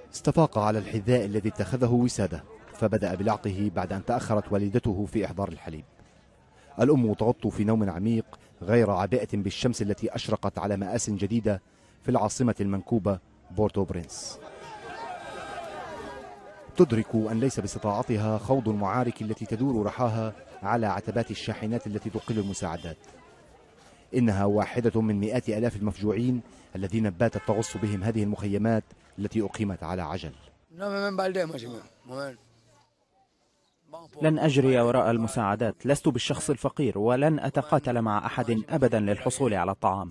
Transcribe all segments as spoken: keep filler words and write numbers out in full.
استفاق على الحذاء الذي اتخذه وسادة، فبدأ بلعقه بعد أن تأخرت والدته في إحضار الحليب. الأم تغط في نوم عميق غير عبئة بالشمس التي أشرقت على مآسٍ جديدة في العاصمة المنكوبة بورتو برنس. تدرك أن ليس باستطاعتها خوض المعارك التي تدور رحاها على عتبات الشاحنات التي تقل المساعدات. إنها واحدة من مئات آلاف المفجوعين الذين باتت تغص بهم هذه المخيمات التي أقيمت على عجل. لن أجري وراء المساعدات، لست بالشخص الفقير، ولن أتقاتل مع أحد أبدا للحصول على الطعام.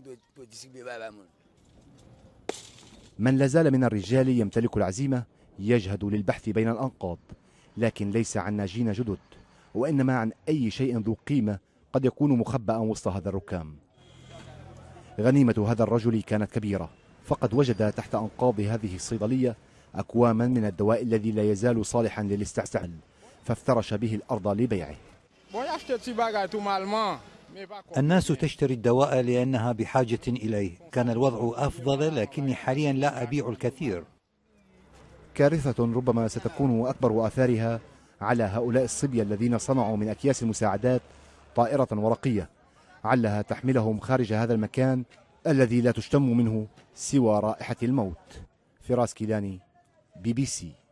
من لازال من الرجال يمتلك العزيمة يجهد للبحث بين الأنقاض، لكن ليس عن ناجين جدد، وإنما عن أي شيء ذو قيمة قد يكون مخبأ وسط هذا الركام. غنيمة هذا الرجل كانت كبيرة، فقد وجد تحت أنقاض هذه الصيدلية أكواما من الدواء الذي لا يزال صالحا للاستعمال، فافترش به الأرض لبيعه. الناس تشتري الدواء لأنها بحاجة إليه. كان الوضع أفضل، لكني حاليا لا أبيع الكثير. كارثة ربما ستكون أكبر آثارها على هؤلاء الصبية الذين صنعوا من أكياس المساعدات طائرة ورقية علها تحملهم خارج هذا المكان الذي لا تشتم منه سوى رائحة الموت. فراس كيلاني، بي بي سي.